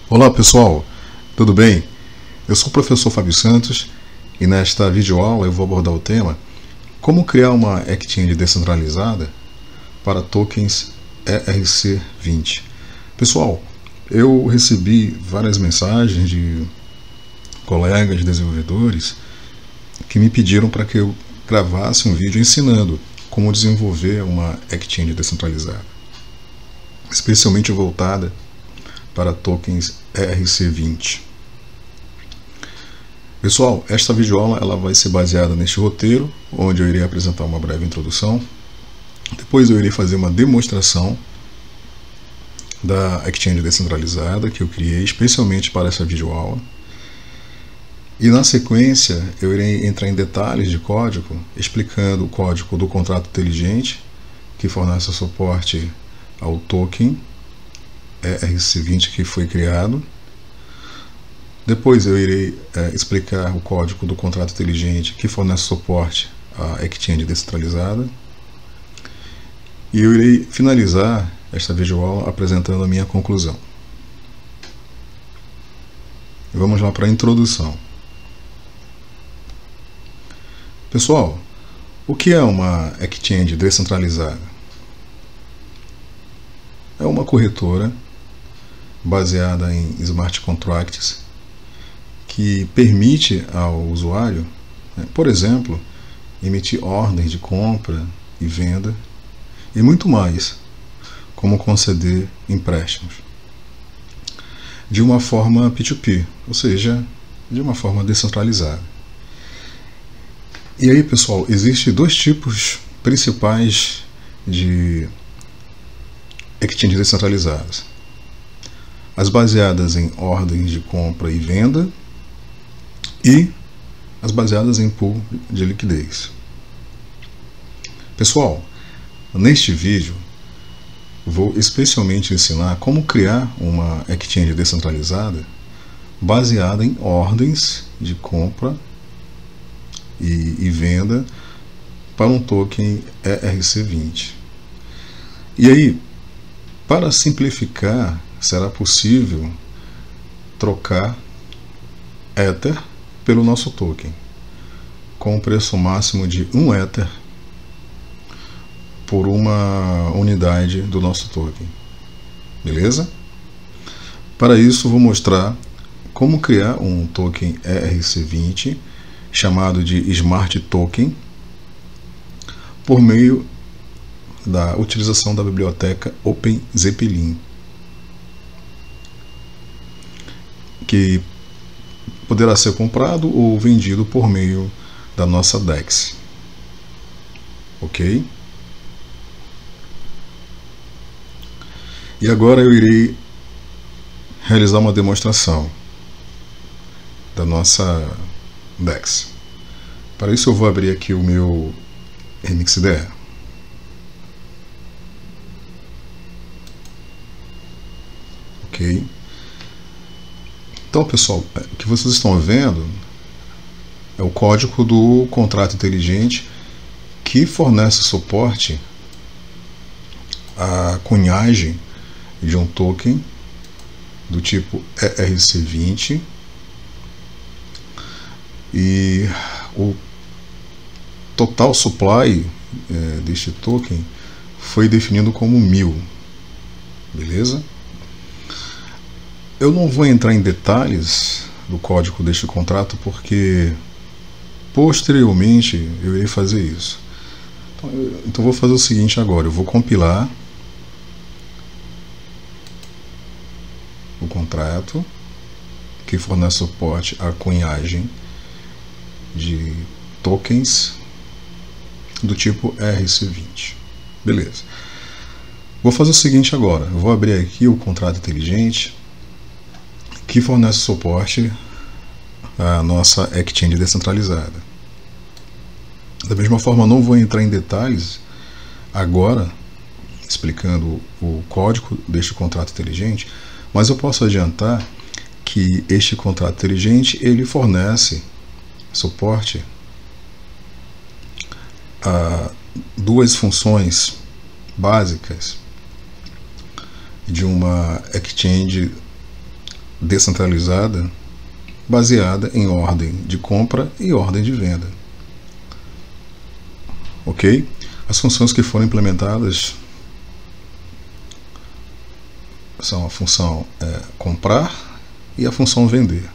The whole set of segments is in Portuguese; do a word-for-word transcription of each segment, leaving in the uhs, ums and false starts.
Olá pessoal, tudo bem? Eu sou o professor Fábio Santos e nesta videoaula eu vou abordar o tema como criar uma exchange descentralizada para tokens E R C vinte. Pessoal, eu recebi várias mensagens de colegas desenvolvedores que me pediram para que eu gravasse um vídeo ensinando como desenvolver uma exchange descentralizada, especialmente voltada para tokens E R C vinte. Pessoal, esta videoaula ela vai ser baseada neste roteiro, onde eu irei apresentar uma breve introdução. Depois eu irei fazer uma demonstração da exchange descentralizada que eu criei especialmente para essa videoaula. E na sequência eu irei entrar em detalhes de código, explicando o código do contrato inteligente que fornece suporte ao token E R C vinte que foi criado. Depois eu irei é, explicar o código do contrato inteligente que fornece suporte à exchange descentralizada. E eu irei finalizar esta videoaula apresentando a minha conclusão. Vamos lá para a introdução. Pessoal, o que é uma exchange descentralizada? É uma corretora baseada em smart contracts que permite ao usuário, né, por exemplo, emitir ordens de compra e venda e muito mais, como conceder empréstimos de uma forma P dois P, ou seja, de uma forma descentralizada. E aí, pessoal, existem dois tipos principais de exchanges descentralizadas: as baseadas em ordens de compra e venda e as baseadas em pool de liquidez. Pessoal, neste vídeo vou especialmente ensinar como criar uma exchange descentralizada baseada em ordens de compra e, e venda para um token E R C vinte. E aí, para simplificar, será possível trocar Ether pelo nosso token, com um preço máximo de um Ether por uma unidade do nosso token. Beleza? Para isso, vou mostrar como criar um token E R C vinte chamado de Smart Token por meio da utilização da biblioteca OpenZeppelin, que poderá ser comprado ou vendido por meio da nossa DEX. Ok? E agora eu irei realizar uma demonstração da nossa DEX. Para isso eu vou abrir aqui o meu M X D E. Ok? Então, pessoal, o que vocês estão vendo é o código do contrato inteligente que fornece suporte à cunhagem de um token do tipo E R C vinte, e o total supply é, deste token foi definido como mil. Beleza? Eu não vou entrar em detalhes do código deste contrato porque posteriormente eu irei fazer isso. Então eu então vou fazer o seguinte agora, eu vou compilar o contrato que fornece suporte à cunhagem de tokens do tipo E R C vinte. Beleza. Vou fazer o seguinte agora, eu vou abrir aqui o contrato inteligente que fornece suporte à nossa exchange descentralizada. Da mesma forma, não vou entrar em detalhes agora explicando o código deste contrato inteligente, mas eu posso adiantar que este contrato inteligente ele fornece suporte a duas funções básicas de uma exchange descentralizada baseada em ordem de compra e ordem de venda. Ok? As funções que foram implementadas são a função é, comprar e a função vender.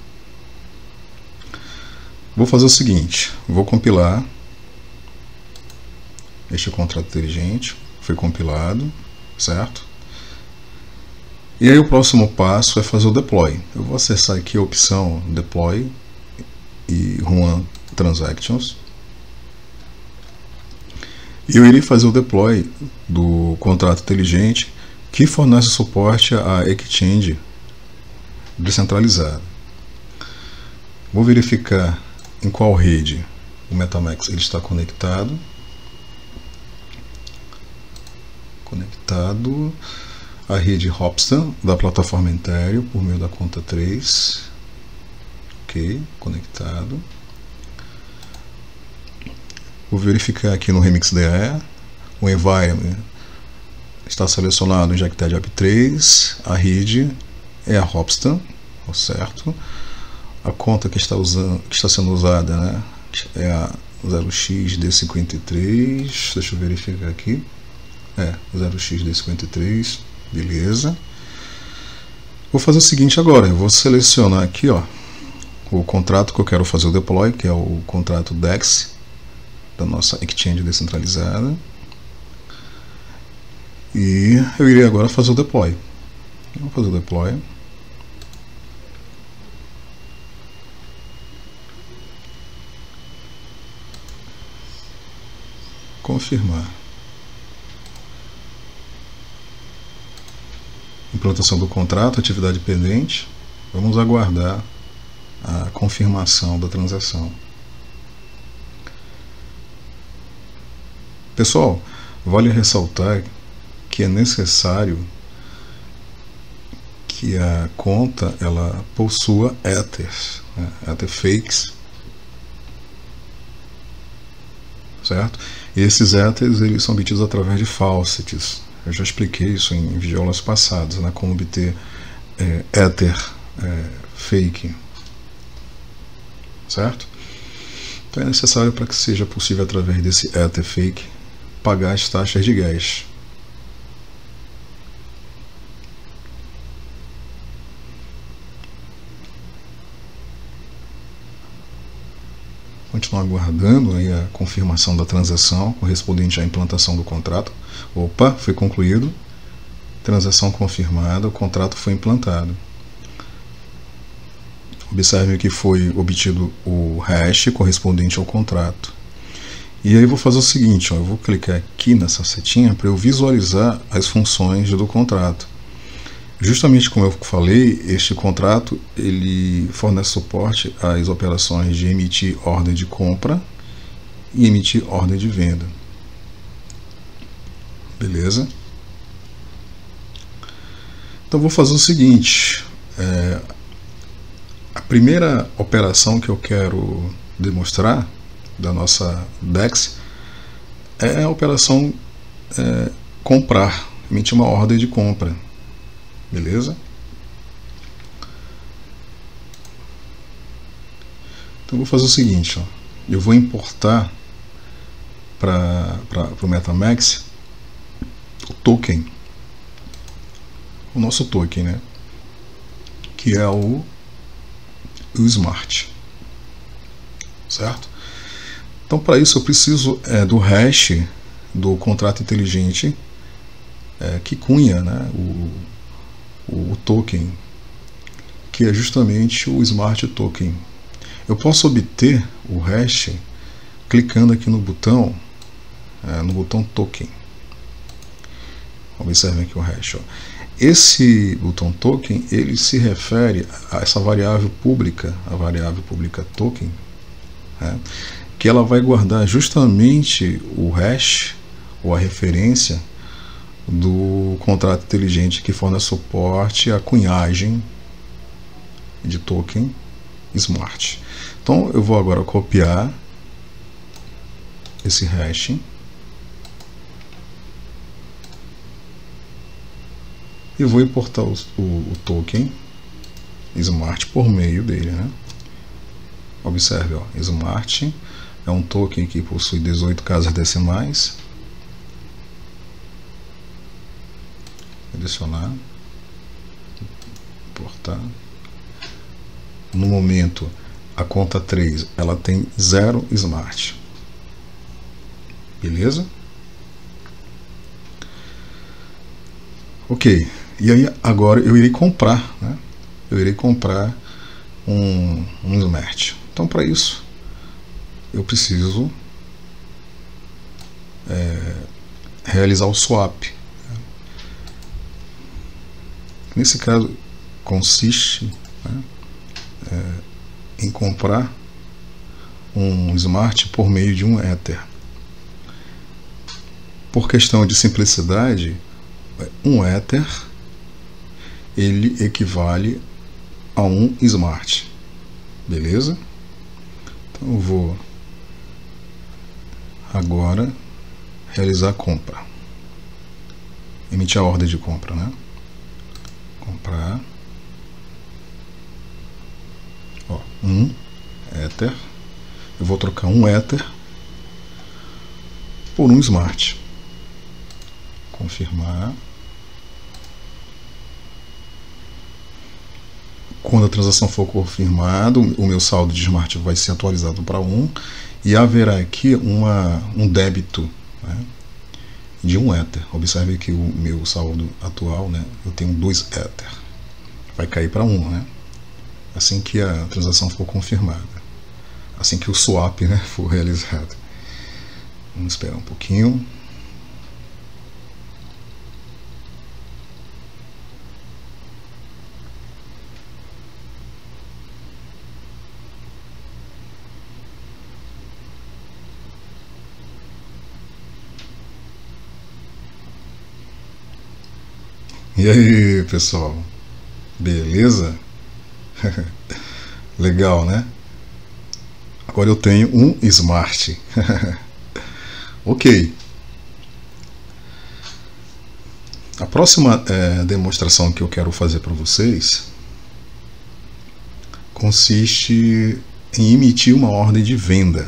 Vou fazer o seguinte, vou compilar este contrato inteligente, foi compilado, certo? E aí o próximo passo é fazer o deploy. Eu vou acessar aqui a opção deploy e run transactions. E eu irei fazer o deploy do contrato inteligente que fornece suporte à exchange descentralizada. Vou verificar em qual rede o MetaMask ele está conectado. Conectado à rede Hopstan da plataforma Ethereum por meio da conta três. Ok, conectado. Vou verificar aqui no RemixDE. O environment está selecionado em JackTedApp três. A rede é a Hopstan, certo? A conta que está, usando, que está sendo usada, né, é a zero x D cinquenta e três. Deixa eu verificar aqui. É, zero x D cinquenta e três. Beleza. Vou fazer o seguinte agora. Eu vou selecionar aqui, ó, o contrato que eu quero fazer o deploy, que é o contrato D E X da nossa exchange descentralizada. E eu irei agora fazer o deploy. Vou fazer o deploy. Confirmar. Implantação do contrato, atividade pendente. Vamos aguardar a confirmação da transação. Pessoal, vale ressaltar que é necessário que a conta ela possua Ethers, né? Ether fakes, certo? E esses Ethers eles são obtidos através de faucets. Eu já expliquei isso em videoaulas passadas, né? Como obter é, Ether é, fake, certo? Então é necessário, para que seja possível através desse Ether fake pagar as taxas de gas. Continuar aguardando aí a confirmação da transação correspondente à implantação do contrato. Opa, foi concluído. Transação confirmada, o contrato foi implantado. Observe que foi obtido o hash correspondente ao contrato. E aí eu vou fazer o seguinte, ó, eu vou clicar aqui nessa setinha para eu visualizar as funções do contrato. Justamente como eu falei, este contrato ele fornece suporte às operações de emitir ordem de compra e emitir ordem de venda. Beleza? Então vou fazer o seguinte, é, a primeira operação que eu quero demonstrar da nossa D E X é a operação é, comprar, emitir uma ordem de compra. Beleza? Então vou fazer o seguinte, ó, eu vou importar para o MetaMask o token, o nosso token, né? Que é o, o Smart, certo? Então para isso eu preciso é, do hash do contrato inteligente é, que cunha, né, o o token, que é justamente o Smart Token. Eu posso obter o hash clicando aqui no botão, é, no botão Token. Observem aqui o hash. Ó. Esse botão Token ele se refere a essa variável pública, a variável pública Token, né, que ela vai guardar justamente o hash ou a referência do contrato inteligente que fornece suporte à cunhagem de token Smart. Então eu vou agora copiar esse hash e vou importar o, o, o token Smart por meio dele, né? Observe, ó, Smart é um token que possui dezoito casas decimais. Adicionar, importar. No momento, a conta três, ela tem zero Smart. Beleza? Ok. E aí agora eu irei comprar, né? Eu irei comprar um, um Smart. Então, para isso, eu preciso é, realizar o swap. Nesse caso, consiste, né, é, em comprar um Smart por meio de um Ether. Por questão de simplicidade, um Ether ele equivale a um Smart. Beleza? Então eu vou agora realizar a compra. Emitir a ordem de compra, né? Comprar. Ó, um Ether. Eu vou trocar um Ether por um Smart. Confirmar. Quando a transação for confirmada, o meu saldo de Smart vai ser atualizado para um e haverá aqui uma, um débito, né, de um Ether. Observe que o meu saldo atual, né, eu tenho dois Ether. Vai cair para um, né, assim que a transação for confirmada, assim que o swap, né, for realizado. Vamos esperar um pouquinho. E aí, pessoal? Beleza? Legal, né? Agora eu tenho um Smart. Ok. A próxima é, demonstração que eu quero fazer para vocês consiste em emitir uma ordem de venda.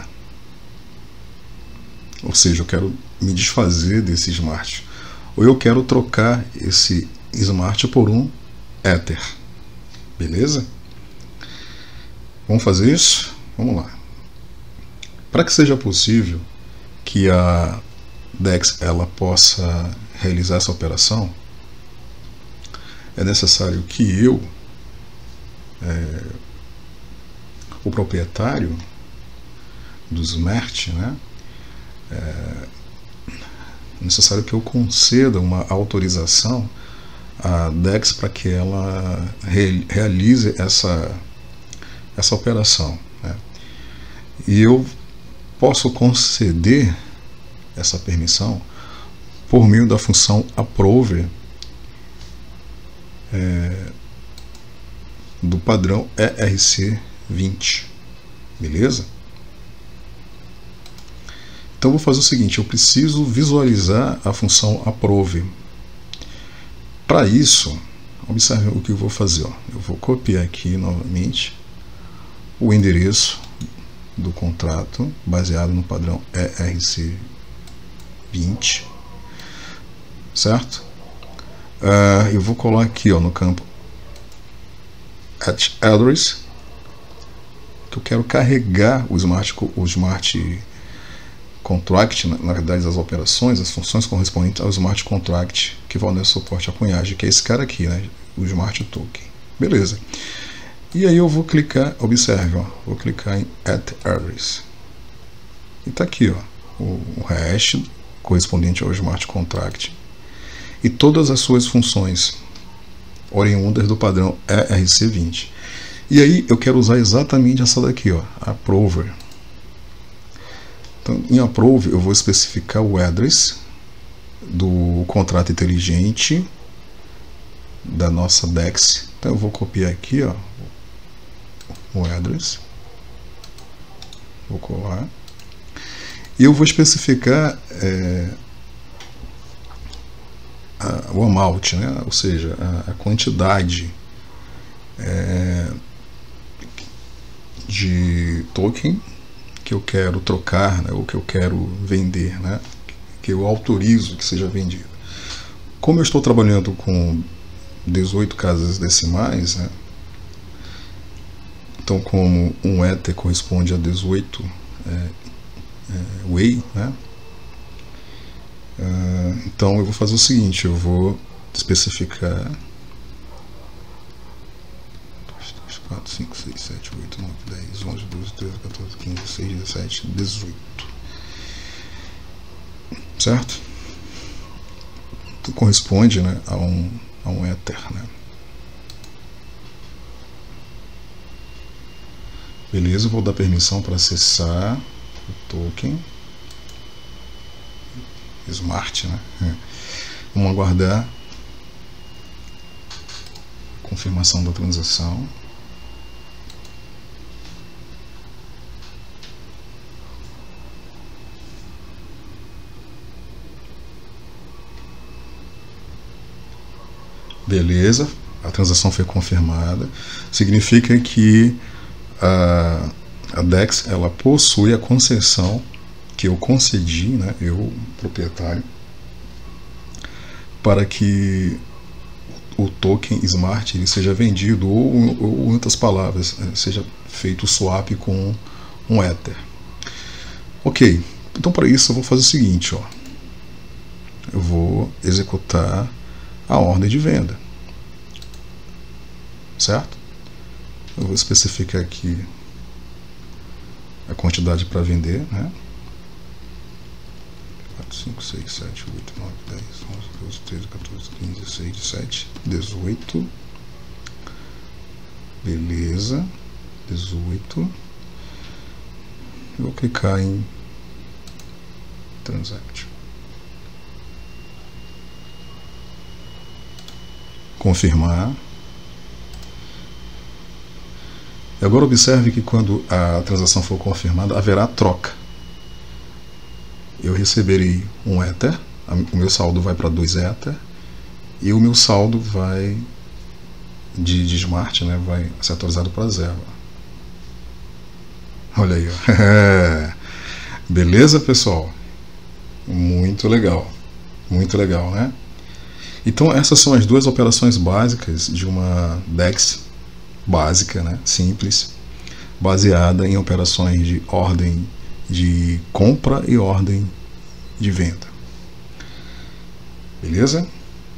Ou seja, eu quero me desfazer desse Smart. Ou eu quero trocar esse Smart por um Ether. Beleza? Vamos fazer isso? Vamos lá. Para que seja possível que a DEX ela possa realizar essa operação, é necessário que eu, é, o proprietário do Smart, né, é necessário que eu conceda uma autorização à DEX para que ela re realize essa, essa operação, né? E eu posso conceder essa permissão por meio da função approve é, do padrão E R C vinte. Beleza? Então vou fazer o seguinte, eu preciso visualizar a função approve. Para isso, observe o que eu vou fazer. Ó. Eu vou copiar aqui novamente o endereço do contrato baseado no padrão E R C vinte, certo? Uh, eu vou colar aqui, ó, no campo at address, que eu quero carregar o smart, o smart contract, na, na verdade as operações, as funções correspondentes ao smart contract que vão dar suporte à cunhagem, que é esse cara aqui, né, o smart token. Beleza. E aí eu vou clicar, observe, ó, vou clicar em at address. E tá aqui, ó, o, o hash correspondente ao smart contract e todas as suas funções oriundas do padrão E R C vinte. E aí eu quero usar exatamente essa daqui, ó, approver. Então, em approve eu vou especificar o address do contrato inteligente da nossa DEX. Então eu vou copiar aqui, ó, o address, vou colar e eu vou especificar é, a, o amount, né? Ou seja, a, a quantidade é, de token que eu quero trocar, né, ou que eu quero vender, né, que eu autorizo que seja vendido. Como eu estou trabalhando com dezoito casas decimais, né, então como um Ether corresponde a dezoito é, é, Wei, né, uh, então eu vou fazer o seguinte, eu vou especificar quatro, cinco, seis, sete, oito, nove, dez, onze, doze, treze, quatorze, quinze, dezesseis, dezessete, dezoito. Certo? Então, corresponde, né, a um, a um Ether. Né? Beleza, vou dar permissão para acessar o token Smart. Né? Vamos aguardar a confirmação da transação. Beleza, a transação foi confirmada. Significa que a, a DEX ela possui a concessão que eu concedi, né, eu, proprietário, para que o token Smart ele seja vendido, ou, ou em outras palavras, seja feito o swap com um Ether. Ok, então para isso eu vou fazer o seguinte, ó, eu vou executar a ordem de venda, certo? Eu vou especificar aqui a quantidade para vender, né? quatro, cinco, seis, sete, oito, nove, dez, onze, doze, treze, quatorze, quinze, dezesseis, dezessete, dezoito. Beleza, dezoito. Eu vou clicar em Transact. Confirmar. E agora observe que quando a transação for confirmada, haverá troca. Eu receberei um Ether, o meu saldo vai para dois Ether, e o meu saldo vai de, de Smart, né, vai ser atualizado para zero. Olha aí, ó. Beleza, pessoal? Muito legal, muito legal, né? Então essas são as duas operações básicas de uma DEX básica, né, simples, baseada em operações de ordem de compra e ordem de venda. Beleza?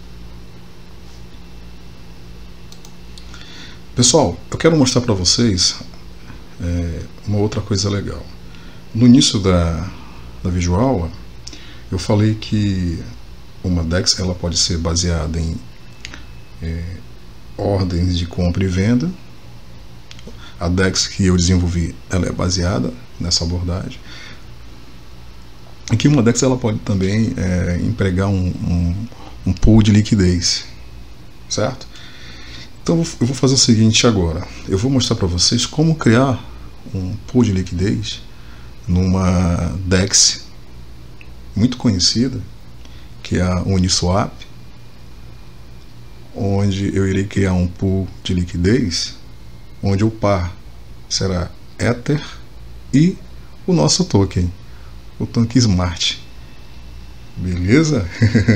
Pessoal, eu quero mostrar para vocês é, uma outra coisa legal. No início da, da videoaula, eu falei que uma DEX ela pode ser baseada em é, ordens de compra e venda. A DEX que eu desenvolvi ela é baseada nessa abordagem. Aqui uma DEX ela pode também é, empregar um, um, um pool de liquidez, certo? Então eu vou fazer o seguinte agora. Eu vou mostrar para vocês como criar um pool de liquidez numa DEX muito conhecida, que é a Uniswap, onde eu irei criar um pool de liquidez, onde o par será Ether e o nosso token, o token Smart. Beleza?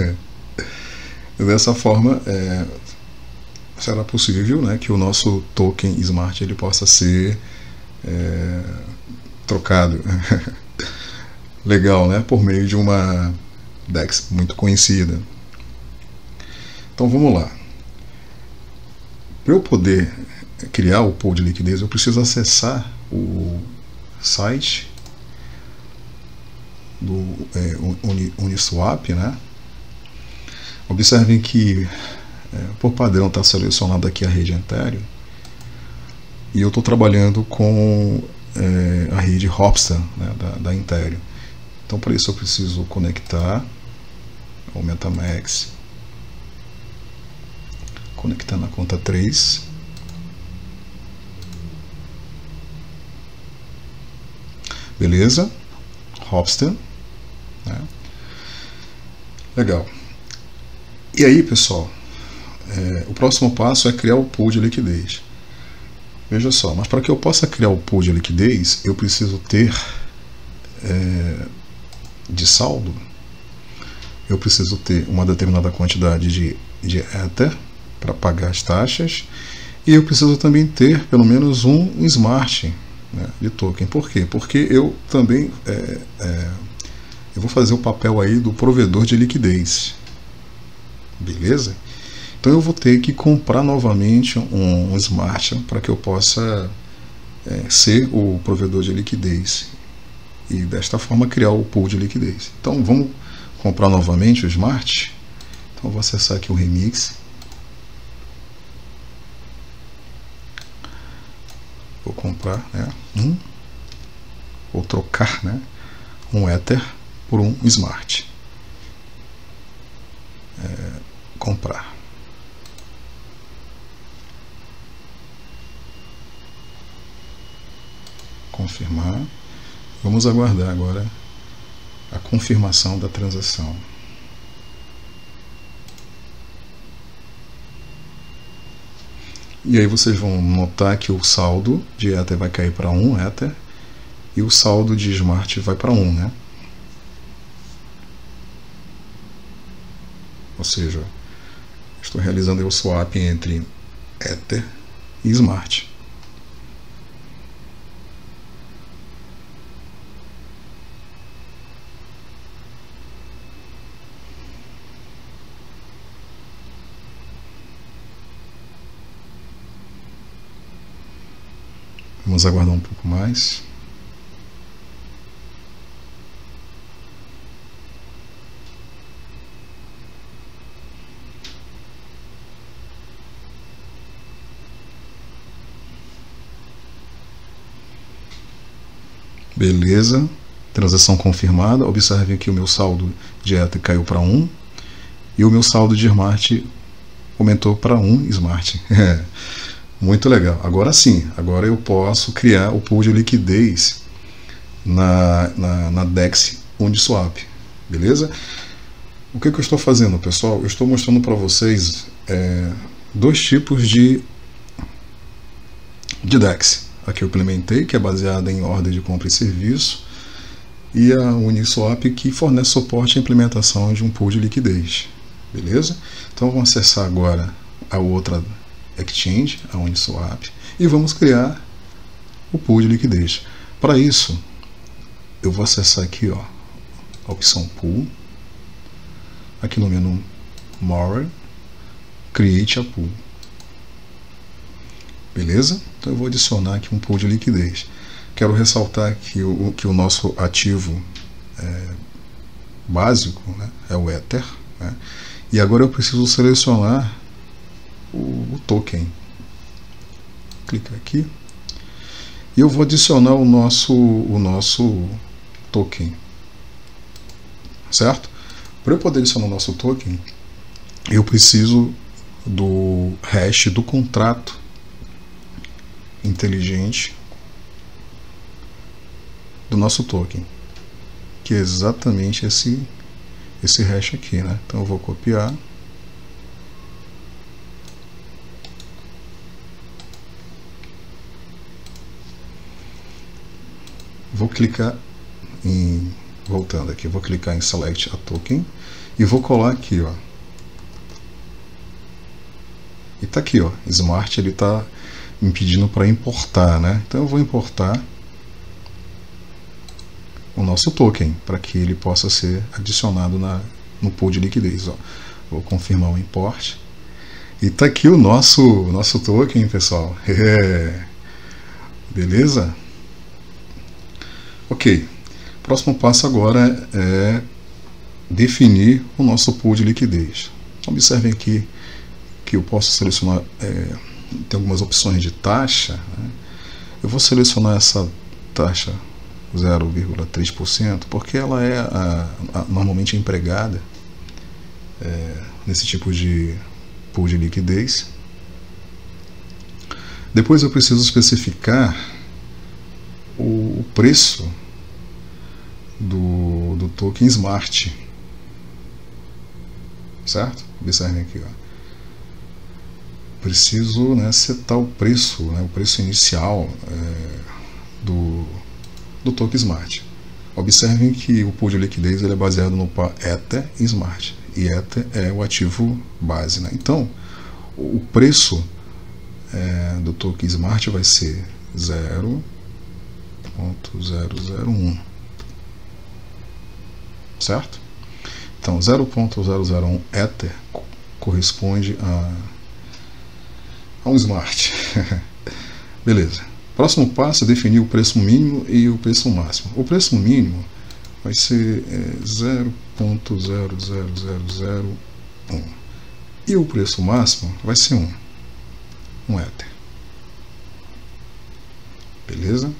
Dessa forma, é, será possível, né, que o nosso token Smart ele possa ser é, trocado. Legal, né? Por meio de uma DEX muito conhecida. Então vamos lá. Para eu poder criar o pool de liquidez, eu preciso acessar o site do é, Uniswap, né? Observem que é, por padrão está selecionado aqui a rede Ethereum e eu estou trabalhando com é, a rede Hopstar, né, da, da Ethereum. Então para isso eu preciso conectar ao MetaMask, conectar na conta três, beleza, Hopstar, né? Legal. E aí, pessoal, é, o próximo passo é criar o pool de liquidez. Veja só, mas para que eu possa criar o pool de liquidez, eu preciso ter é, de saldo, eu preciso ter uma determinada quantidade de, de Ether para pagar as taxas, e eu preciso também ter pelo menos um smart, né, de token. Por quê? Porque eu também é, é, eu vou fazer o papel aí do provedor de liquidez, beleza? Então eu vou ter que comprar novamente um, um smart para que eu possa é, ser o provedor de liquidez e desta forma criar o pool de liquidez. Então vamos comprar novamente o smart. Então eu vou acessar aqui o Remix. Vou comprar, né, um, ou trocar, né, um Ether por um smart. É, comprar. Confirmar. Vamos aguardar agora a confirmação da transação. E aí vocês vão notar que o saldo de Ether vai cair para um Ether e o saldo de Smart vai para um, né? Ou seja, estou realizando o swap entre Ether e Smart. Vamos aguardar um pouco mais. Beleza, transação confirmada. Observem que o meu saldo de Ether caiu para um e o meu saldo de Smart aumentou para um Smart. Muito legal. Agora sim, agora eu posso criar o pool de liquidez na, na, na DEX Uniswap, beleza? O que, que eu estou fazendo, pessoal? Eu estou mostrando para vocês é, dois tipos de, de DEX. Aqui eu implementei, que é baseada em ordem de compra e serviço, e a Uniswap, que fornece suporte à implementação de um pool de liquidez, beleza? Então vamos acessar agora a outra exchange, a Uniswap, e vamos criar o pool de liquidez. Para isso, eu vou acessar aqui, ó, a opção Pool, aqui no menu More, Create a Pool. Beleza? Então eu vou adicionar aqui um pool de liquidez. Quero ressaltar que o, que o nosso ativo é, básico, né, é o Ether, né? E agora eu preciso selecionar o, o token. Clica aqui e eu vou adicionar o nosso, o nosso token, certo? Para eu poder adicionar o nosso token, eu preciso do hash do contrato inteligente do nosso token, que é exatamente esse esse hash aqui, né? Então eu vou copiar, vou clicar em, voltando aqui, vou clicar em Select a Token e vou colar aqui, ó. E tá aqui, ó, Smart, ele tá me pedindo para importar, né? Então eu vou importar o nosso token para que ele possa ser adicionado na, no pool de liquidez, ó. Vou confirmar o import e tá aqui o nosso nosso token, pessoal. É. Beleza? Ok. Próximo passo agora é definir o nosso pool de liquidez. Observem aqui que eu posso selecionar, é, tem algumas opções de taxa, né? Eu vou selecionar essa taxa zero vírgula três por cento porque ela é a, a, normalmente empregada é, nesse tipo de pool de liquidez. Depois eu preciso especificar o, o preço do, do token Smart, certo? Observem aqui, ó. preciso, né, setar o preço, né, o preço inicial é, do, do token Smart. Observem que o pool de liquidez ele é baseado no par Ether e Smart, e Ether é o ativo base, né? Então, o preço é, do token Smart vai ser zero ponto zero zero um, certo? Então, zero ponto zero zero um Ether corresponde a, a um Smart. Beleza. Próximo passo é definir o preço mínimo e o preço máximo. O preço mínimo vai ser é, zero ponto zero zero zero zero um e o preço máximo vai ser um, um Ether. Beleza?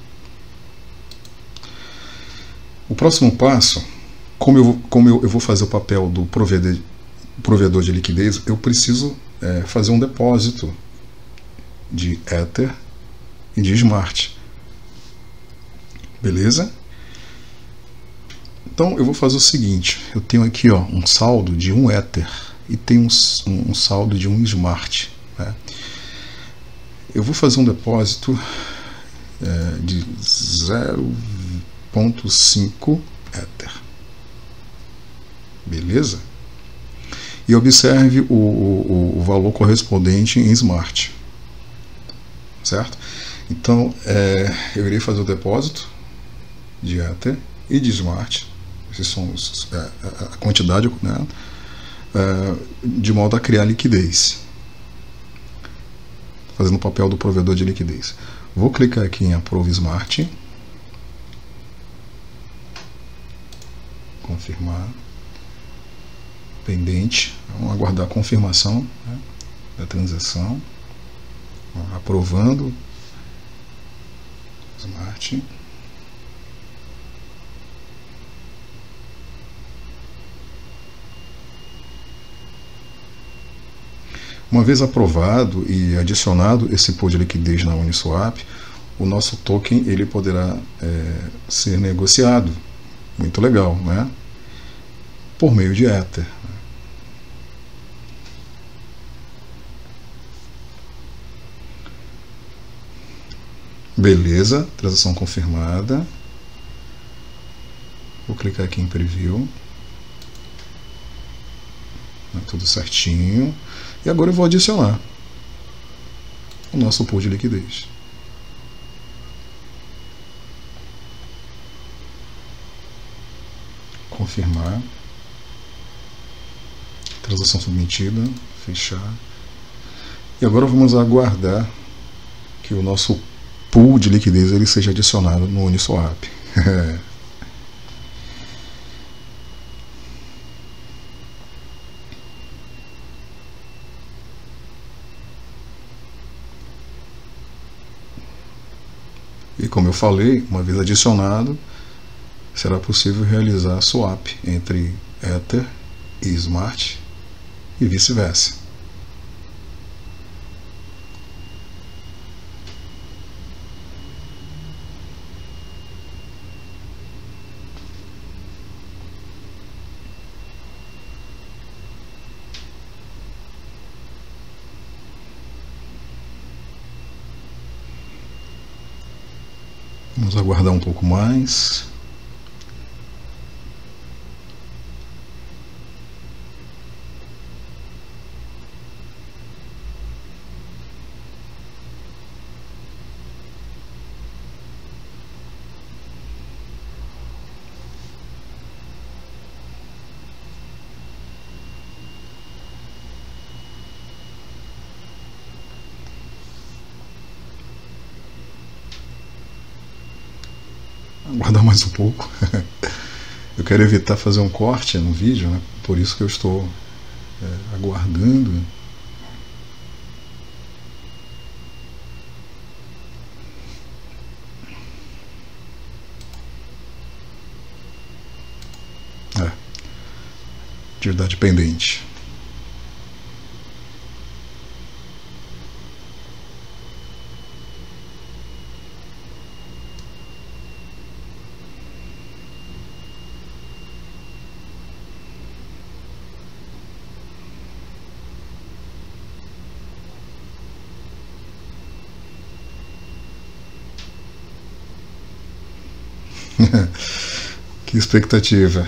O próximo passo, como eu, como eu, eu vou fazer o papel do provedor, provedor de liquidez, eu preciso é, fazer um depósito de Ether e de Smart. Beleza? Então eu vou fazer o seguinte, eu tenho aqui ó, um saldo de um Ether e tenho um, um saldo de um Smart, né? Eu vou fazer um depósito é, de zero ponto cinco Ether. Beleza? E observe o, o, o valor correspondente em Smart, certo? Então é, eu irei fazer o depósito de Ether e de Smart, esses são os, é, a quantidade, né, é, de modo a criar liquidez, fazendo o papel do provedor de liquidez. Vou clicar aqui em Approve Smart, confirmar, pendente, vamos aguardar a confirmação, né, da transação, aprovando Smart. Uma vez aprovado e adicionado esse pool de liquidez na Uniswap, o nosso token ele poderá é, ser negociado, muito legal, né? Por meio de Ether. Beleza, transação confirmada. Vou clicar aqui em Preview. Tudo certinho. E agora eu vou adicionar o nosso pool de liquidez. Confirmar. Transação submetida. Fechar. E agora vamos aguardar que o nosso pool de liquidez ele seja adicionado no Uniswap. E como eu falei, uma vez adicionado, será possível realizar swap entre Ether e Smart e vice-versa. Vamos aguardar um pouco mais. Aguardar mais um pouco. Eu quero evitar fazer um corte no vídeo, né? Por isso que eu estou é, aguardando. É. Atividade pendente. Que expectativa.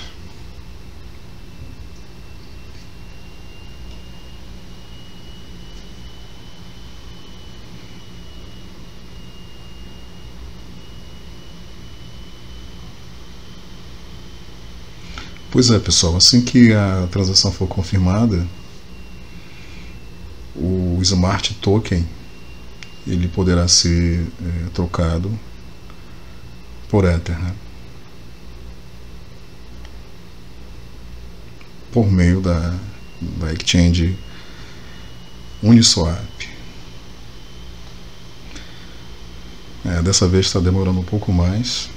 Pois é, pessoal, assim que a transação for confirmada, o Smart Token ele poderá ser é, trocado por Ether, né? Por meio da, da exchange Uniswap. É, dessa vez está demorando um pouco mais.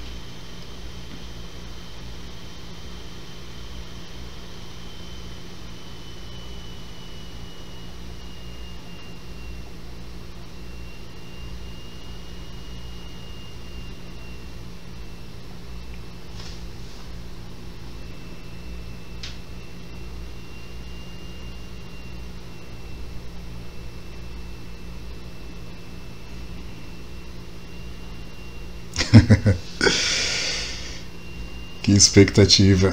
Que expectativa.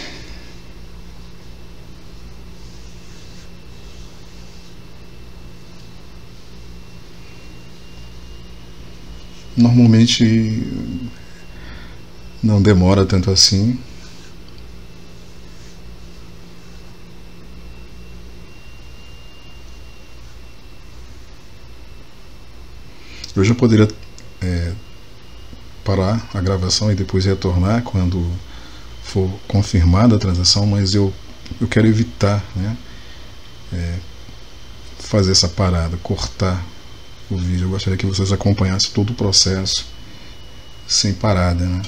Normalmente não demora tanto assim. Eu já poderia é, parar a gravação e depois retornar quando for confirmada a transação, mas eu, eu quero evitar, né, é, fazer essa parada, cortar o vídeo. Eu gostaria que vocês acompanhassem todo o processo sem parada, né?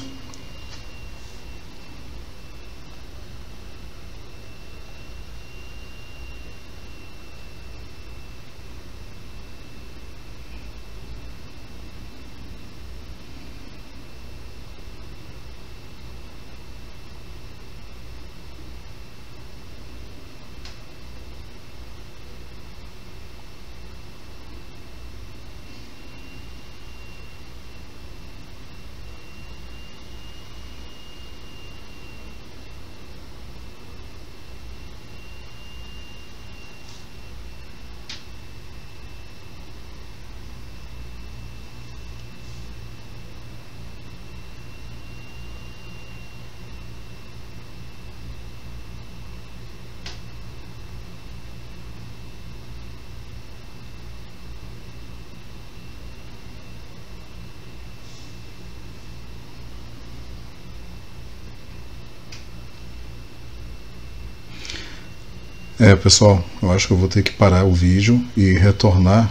É, pessoal, eu acho que eu vou ter que parar o vídeo e retornar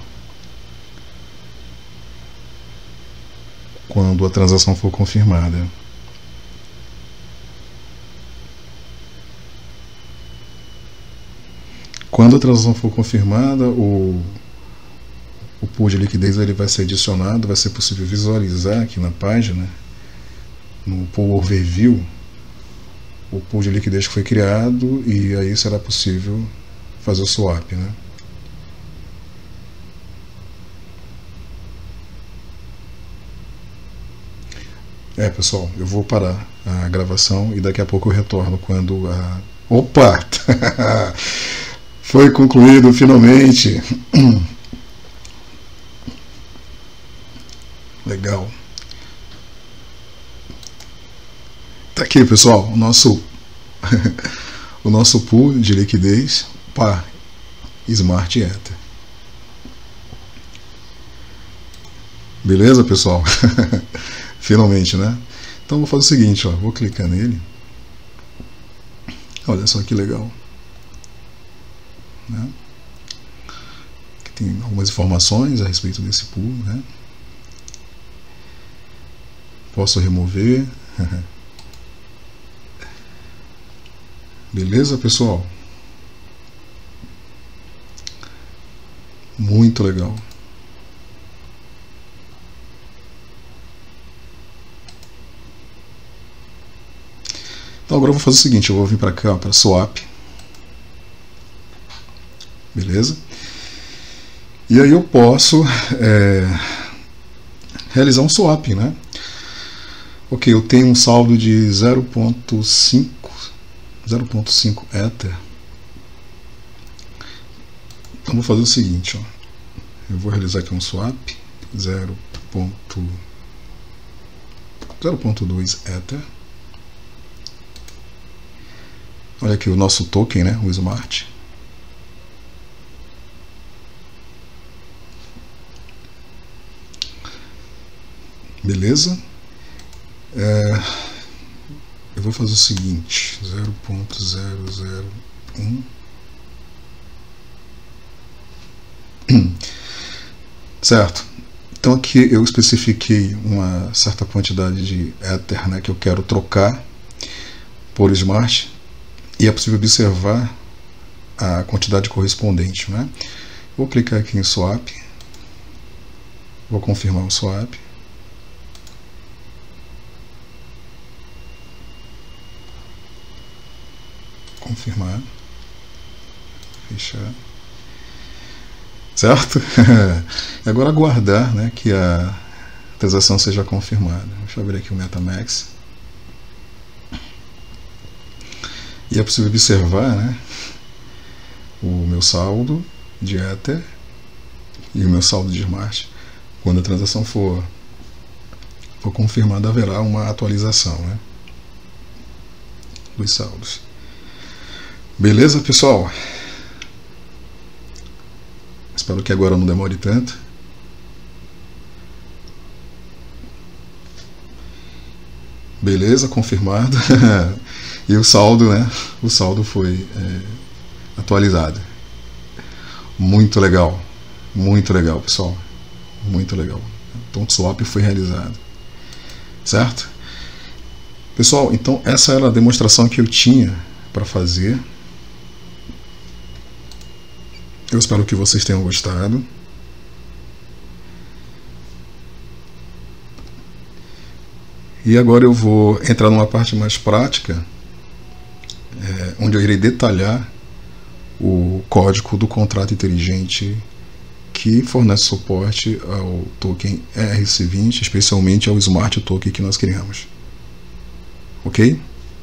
quando a transação for confirmada. Quando a transação for confirmada, o, o pool de liquidez ele vai ser adicionado, vai ser possível visualizar aqui na página, no pool overview, o pool de liquidez que foi criado, e aí será possível fazer o swap, né? É, pessoal, eu vou parar a gravação e daqui a pouco eu retorno quando a... Opa! Foi concluído finalmente! Legal. Tá aqui, pessoal, o nosso o nosso pool de liquidez para Smart Ether. Beleza, pessoal? Finalmente, né? Então vou fazer o seguinte, ó, vou clicar nele. Olha só que legal, né? Aqui tem algumas informações a respeito desse pool, né? Posso remover. Beleza, pessoal? Muito legal. Então agora eu vou fazer o seguinte, eu vou vir para cá, para swap. Beleza? E aí eu posso é, realizar um swap, né? Ok, eu tenho um saldo de zero ponto cinco Ether. Então vou fazer o seguinte, ó. Eu vou realizar aqui um swap zero ponto dois Ether. Olha aqui o nosso token, né, o Smart. Beleza? É, eu vou fazer o seguinte, zero ponto zero zero um. Certo? Então aqui eu especifiquei uma certa quantidade de Ether, né, que eu quero trocar por Smart, e é possível observar a quantidade correspondente, né? Vou clicar aqui em Swap, vou confirmar o Swap. Confirmar, fechar, certo? E agora aguardar, né, que a transação seja confirmada. Deixa eu abrir aqui o MetaMask. E é possível observar, né, o meu saldo de Ether e o meu saldo de Smart. Quando a transação for, for confirmada, haverá uma atualização, né, dos saldos. Beleza, pessoal? Espero que agora não demore tanto. Beleza, confirmado. E o saldo, né? O saldo foi é, atualizado. Muito legal. Muito legal, pessoal. Muito legal. Então o swap foi realizado. Certo? Pessoal, então essa era a demonstração que eu tinha para fazer. Eu espero que vocês tenham gostado. E agora eu vou entrar numa parte mais prática, é, onde eu irei detalhar o código do contrato inteligente que fornece suporte ao token E R C vinte, especialmente ao Smart Token que nós criamos. Ok?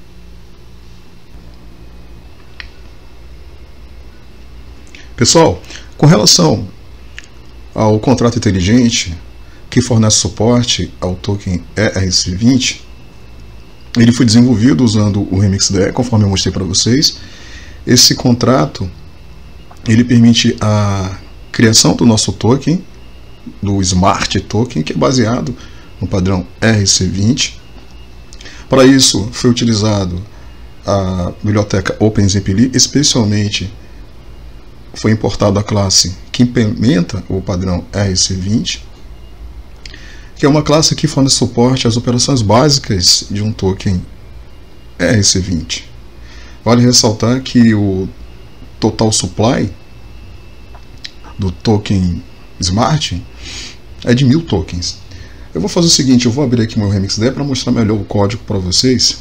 Pessoal, com relação ao contrato inteligente que fornece suporte ao token E R C vinte, ele foi desenvolvido usando o RemixDE, conforme eu mostrei para vocês. Esse contrato ele permite a criação do nosso token, do Smart Token, que é baseado no padrão E R C vinte. Para isso foi utilizado a biblioteca OpenZPLi, especialmente foi importado a classe que implementa o padrão E R C vinte, que é uma classe que fornece suporte às operações básicas de um token E R C vinte. Vale ressaltar que o total supply do token Smart é de mil tokens. Eu vou fazer o seguinte, eu vou abrir aqui meu RemixDE para mostrar melhor o código para vocês.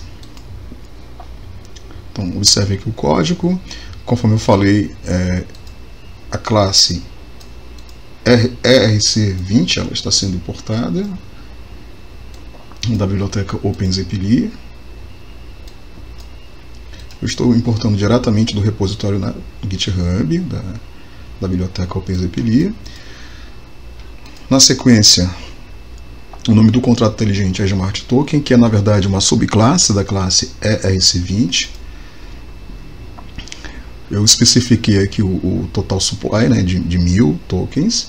Então observe aqui o código. Conforme eu falei, é, a classe E R C vinte ela está sendo importada da biblioteca OpenZPLi. Eu estou importando diretamente do repositório na GitHub da, da biblioteca OpenZPLi. Na sequência, o nome do contrato inteligente é Smart Token, que é na verdade uma subclasse da classe E R C vinte. Eu especifiquei aqui o, o total supply, né, de, de mil tokens.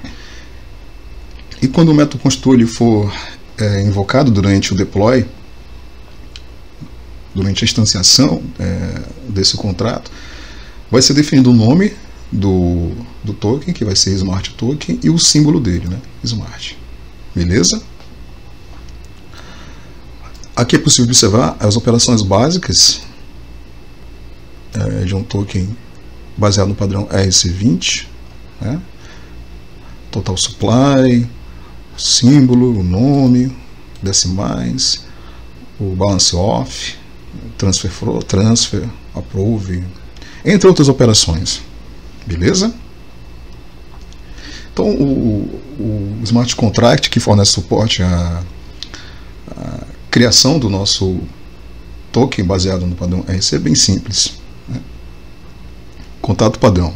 E quando o método construtor ele for é, invocado durante o deploy, durante a instanciação é, desse contrato, vai ser definido o nome do, do token, que vai ser Smart Token, e o símbolo dele, né, Smart. Beleza? Aqui é possível observar as operações básicas é, de um token baseado no padrão E R C vinte, né? Total supply, o símbolo, o nome, decimais, o balance off, transfer flow, transfer, approve, entre outras operações. Beleza? Então o, o Smart Contract, que fornece suporte a, a criação do nosso token baseado no padrão R C é bem simples, né? Contrato padrão.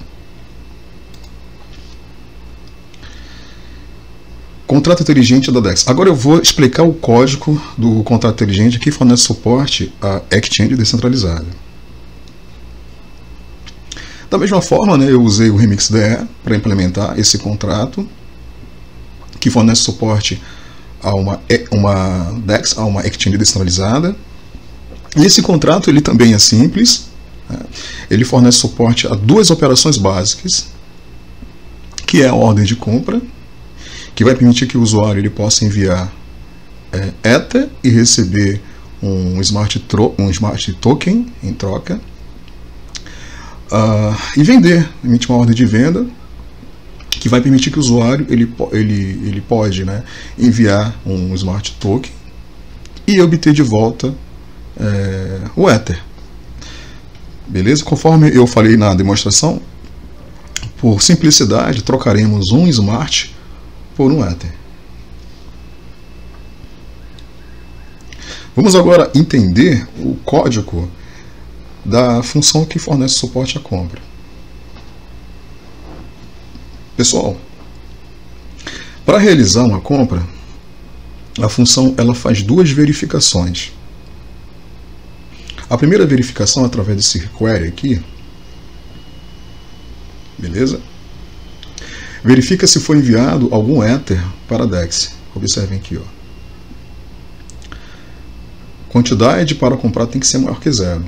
Contrato inteligente da DEX. Agora eu vou explicar o código do contrato inteligente que fornece suporte a exchange descentralizada. Da mesma forma, né, eu usei o Remix D E para implementar esse contrato que fornece suporte a uma, uma DEX, a uma exchange descentralizada. E esse contrato ele também é simples, né? Ele fornece suporte a duas operações básicas, que é a ordem de compra, que vai permitir que o usuário ele possa enviar é, Ether e receber um smart, um smart token em troca, uh, e vender, emitir uma ordem de venda, que vai permitir que o usuário ele, ele, ele pode, né, enviar um smart token e obter de volta é, o Ether. Beleza? Conforme eu falei na demonstração, por simplicidade, trocaremos um smart por um Ether. Vamos agora entender o código da função que fornece suporte à compra. Pessoal, para realizar uma compra, a função ela faz duas verificações. A primeira verificação é através desse query aqui, beleza? Verifica se foi enviado algum Ether para a DEX. Observem aqui, ó. Quantidade para comprar tem que ser maior que zero,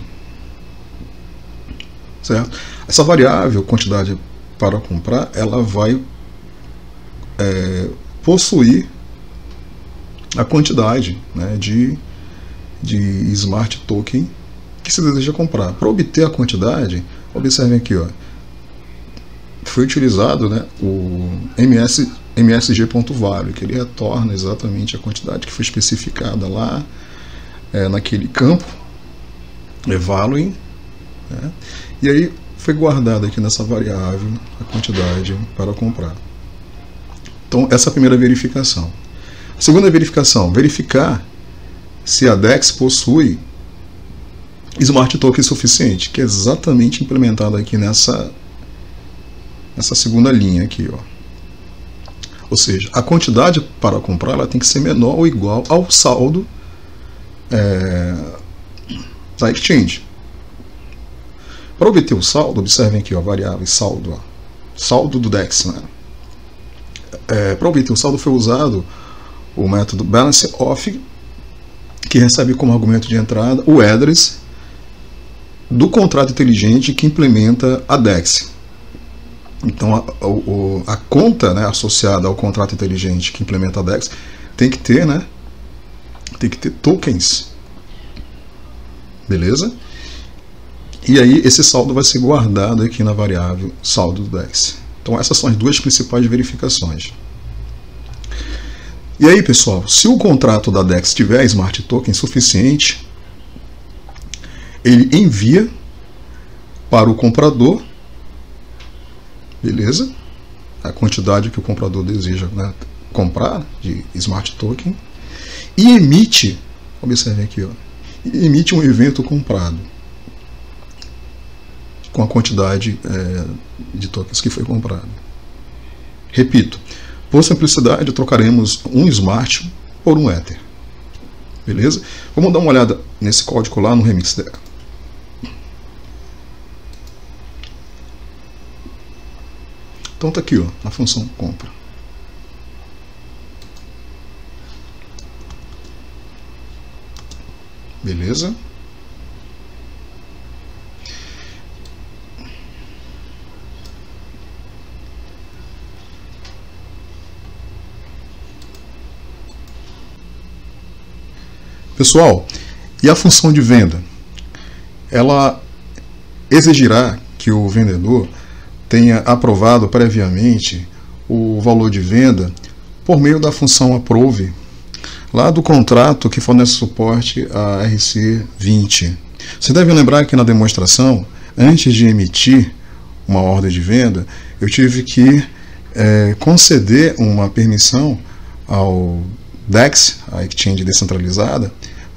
certo? Essa variável, quantidade para comprar, ela vai é, possuir a quantidade, né, de, de smart token que se deseja comprar. Para obter a quantidade, observem aqui, ó, foi utilizado, né, o M S, msg.value, que ele retorna exatamente a quantidade que foi especificada lá é, naquele campo, é value, né, e aí foi guardado aqui nessa variável a quantidade para comprar. Então, essa é a primeira verificação. A segunda verificação, verificar se a DEX possui smart token suficiente, que é exatamente implementado aqui nessa essa segunda linha aqui, ó. Ou seja, a quantidade para comprar ela tem que ser menor ou igual ao saldo é, da exchange. Para obter o saldo, observem aqui, ó, variável saldo, ó, saldo do DEX, né? É, para obter o saldo foi usado o método balance off, que recebe como argumento de entrada o address do contrato inteligente que implementa a DEX. Então a, a, a conta, né, associada ao contrato inteligente que implementa a DEX tem que ter, né, tem que ter tokens, beleza? E aí esse saldo vai ser guardado aqui na variável saldo do DEX. Então essas são as duas principais verificações. E aí, pessoal, se o contrato da DEX tiver smart token suficiente, ele envia para o comprador, beleza, a quantidade que o comprador deseja, né, comprar de smart token, e emite, observem aqui, ó, emite um evento comprado com a quantidade é, de tokens que foi comprado. Repito, por simplicidade trocaremos um smart por um Ether, beleza? Vamos dar uma olhada nesse código lá no Remix D E. Então tá aqui, ó, a função compra. Beleza? Pessoal, e a função de venda? Ela exigirá que o vendedor tenha aprovado previamente o valor de venda por meio da função approve, lá do contrato que fornece suporte a R C vinte. Você deve lembrar que na demonstração, antes de emitir uma ordem de venda, eu tive que é, conceder uma permissão ao DEX, a exchange descentralizada,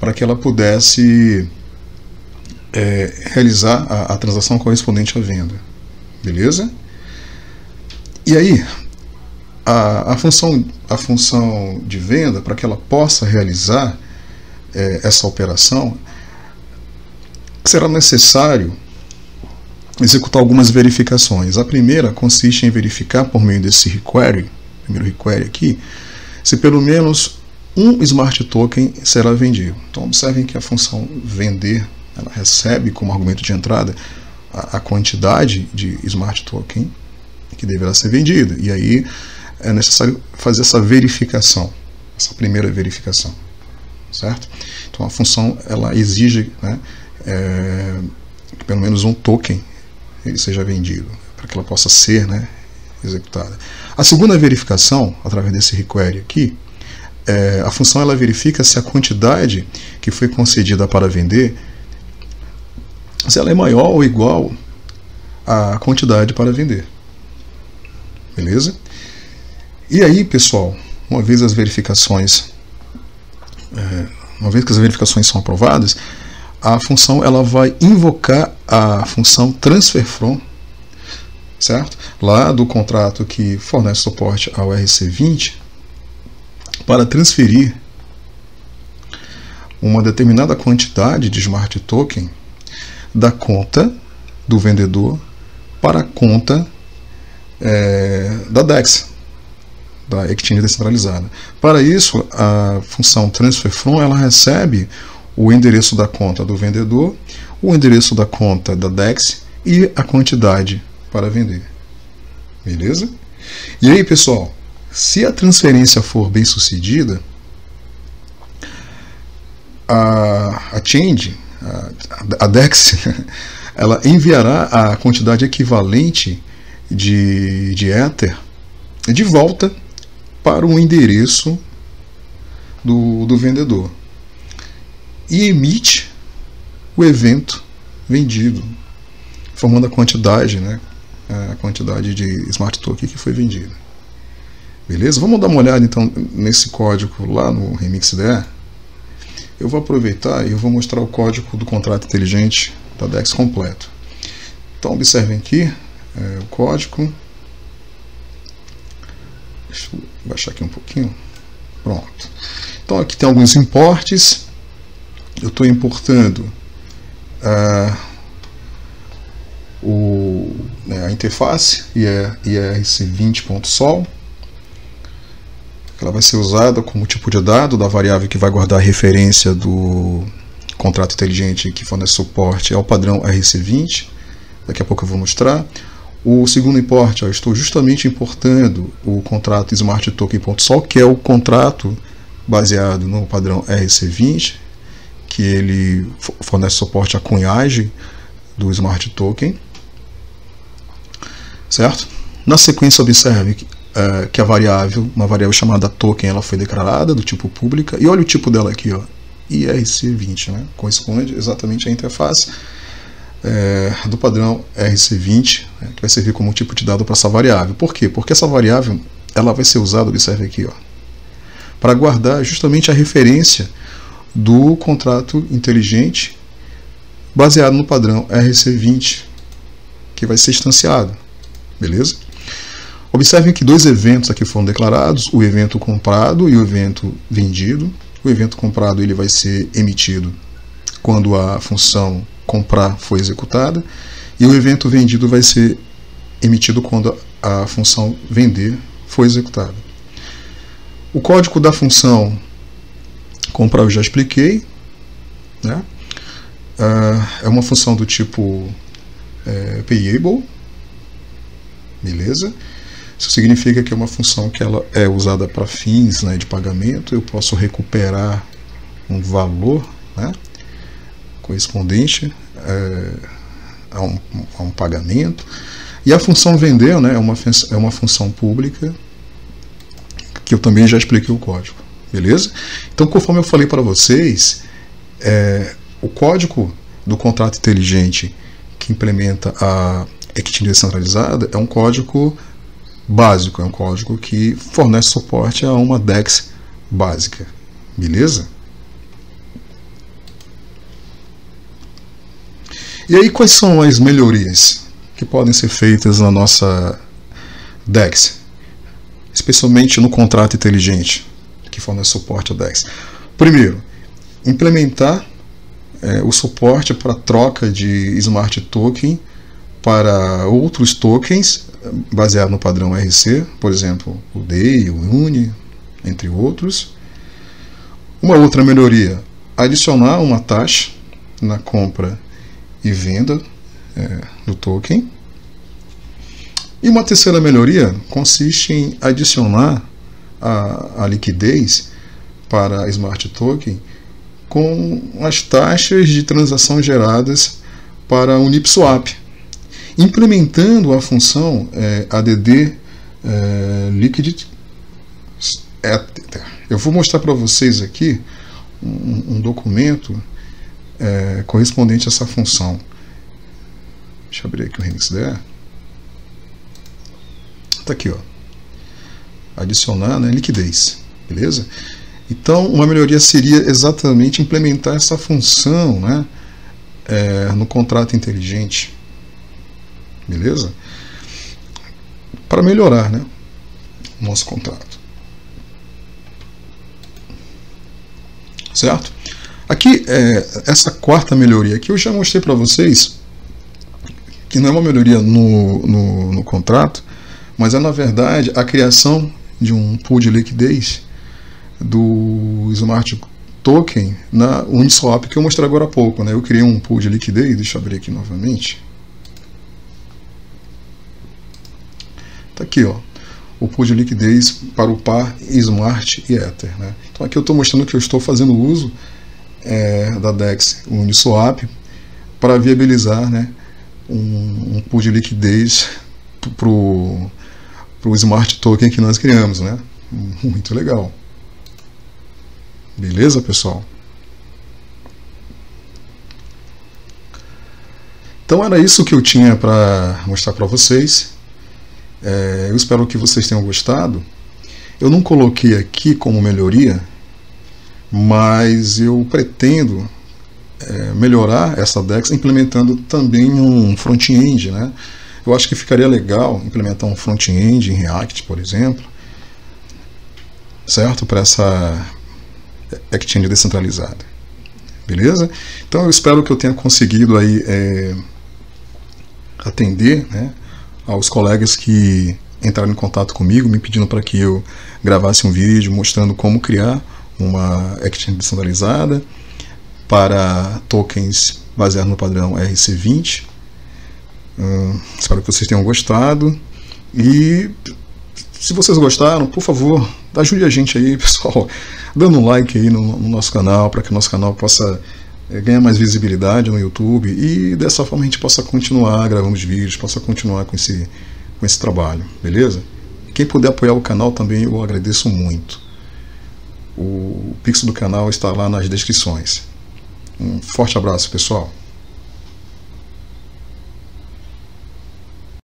para que ela pudesse é, realizar a, a transação correspondente à venda. Beleza? E aí, a, a, função, a função de venda, para que ela possa realizar é, essa operação, será necessário executar algumas verificações. A primeira consiste em verificar, por meio desse require, primeiro require aqui, se pelo menos um smart token será vendido. Então observem que a função vender, ela recebe como argumento de entrada a, a quantidade de smart token que deverá ser vendida. E aí é necessário fazer essa verificação, essa primeira verificação, certo? Então a função, ela exige, né, é, que pelo menos um token ele seja vendido, para que ela possa ser, né, executada. A segunda verificação, através desse require aqui, é, a função ela verifica se a quantidade que foi concedida para vender, se ela é maior ou igual à quantidade para vender. Beleza? E aí, pessoal, uma vez as verificações, é, uma vez que as verificações são aprovadas, a função ela vai invocar a função transfer from, certo? Lá do contrato que fornece suporte ao R C vinte, para transferir uma determinada quantidade de smart token da conta do vendedor para a conta é, da DEX, da Exchange Descentralizada. Para isso, a função transfer from ela recebe o endereço da conta do vendedor, o endereço da conta da DEX e a quantidade para vender. Beleza? E aí, pessoal, se a transferência for bem sucedida, a, a Change, a, a DEX, ela enviará a quantidade equivalente de, de Ether de volta para o endereço do, do vendedor e emite o evento vendido, formando a quantidade, né, a quantidade de smart token que foi vendida. Beleza? Vamos dar uma olhada então nesse código lá no RemixDE. Eu vou aproveitar e eu vou mostrar o código do contrato inteligente da DEX completo. Então observem aqui é, o código. Deixa eu baixar aqui um pouquinho. Pronto. Então aqui tem alguns importes. Eu estou importando uh, o, né, a interface I R C vinte ponto sol. Ela vai ser usada como tipo de dado da variável que vai guardar a referência do contrato inteligente que fornece suporte ao padrão R C vinte. Daqui a pouco eu vou mostrar. O segundo import, eu estou justamente importando o contrato smart token ponto sol, que é o contrato baseado no padrão R C vinte, que ele fornece suporte à cunhagem do smart token, certo? Na sequência, observe que, uh, que a variável, uma variável chamada token, ela foi declarada do tipo pública, e olha o tipo dela aqui, ó, I R C vinte, né? Corresponde exatamente à interface é, do padrão R C vinte, né, que vai servir como tipo de dado para essa variável. Por quê? Porque essa variável ela vai ser usada, observe aqui, ó, para guardar justamente a referência do contrato inteligente baseado no padrão R C vinte, que vai ser instanciado. Beleza? Observem que dois eventos aqui foram declarados, o evento comprado e o evento vendido. O evento comprado ele vai ser emitido quando a função comprar for executada, e o evento vendido vai ser emitido quando a função vender for executada. O código da função comprar eu já expliquei, né? Uh, é uma função do tipo é, payable, beleza? Isso significa que é uma função que ela é usada para fins, né, de pagamento. Eu posso recuperar um valor, né, correspondente é, a, um, a um pagamento. E a função vender, né, é, uma, é uma função pública que eu também já expliquei o código. Beleza? Então, conforme eu falei para vocês, é, o código do contrato inteligente que implementa a Exchange Descentralizada é um código básico, é um código que fornece suporte a uma DEX básica. Beleza? E aí, quais são as melhorias que podem ser feitas na nossa DEX, especialmente no contrato inteligente que fornece suporte a DEX? Primeiro, implementar é, o suporte para troca de Smart Token para outros tokens baseado no padrão R C, por exemplo, o D E I, o U N I, entre outros. Uma outra melhoria, adicionar uma taxa na compra e venda é, do token. E uma terceira melhoria consiste em adicionar a, a liquidez para a Smart Token com as taxas de transação geradas para o Uniswap, implementando a função é, A D D é, Liquid Ether. Eu vou mostrar para vocês aqui um, um documento é, correspondente a essa função. Deixa eu abrir aqui o Remix D E. Está aqui, ó. Adicionar, né, liquidez, beleza? Então, uma melhoria seria exatamente implementar essa função, né, é, no contrato inteligente, beleza? Para melhorar, né, o nosso contrato, certo? Aqui, é, essa quarta melhoria aqui eu já mostrei para vocês que não é uma melhoria no, no, no contrato, mas é, na verdade, a criação de um pool de liquidez do Smart Token na Uniswap, que eu mostrei agora há pouco, né? Eu criei um pool de liquidez, deixa eu abrir aqui novamente. Tá aqui, ó, o pool de liquidez para o par Smart e Ether, né? Então aqui eu estou mostrando que eu estou fazendo uso é, da DEX Uniswap para viabilizar, né, um, um pool de liquidez para o o Smart Token que nós criamos, né? Muito legal. Beleza, pessoal? Então era isso que eu tinha para mostrar para vocês. É, eu espero que vocês tenham gostado. Eu não coloquei aqui como melhoria, mas eu pretendo é, melhorar essa DEX implementando também um front-end, né? Eu acho que ficaria legal implementar um front-end em React, por exemplo, certo? Para essa exchange descentralizada. Beleza? Então eu espero que eu tenha conseguido aí é, atender, né, aos colegas que entraram em contato comigo, me pedindo para que eu gravasse um vídeo mostrando como criar uma exchange descentralizada para tokens baseados no padrão R C vinte. Uh, espero que vocês tenham gostado, e se vocês gostaram, por favor, ajude a gente aí, pessoal, dando um like aí no, no nosso canal, para que o nosso canal possa é, ganhar mais visibilidade no YouTube, e dessa forma a gente possa continuar gravando os vídeos, possa continuar com esse, com esse trabalho, beleza? Quem puder apoiar o canal também eu agradeço muito. O Pix do canal está lá nas descrições. Um forte abraço, pessoal.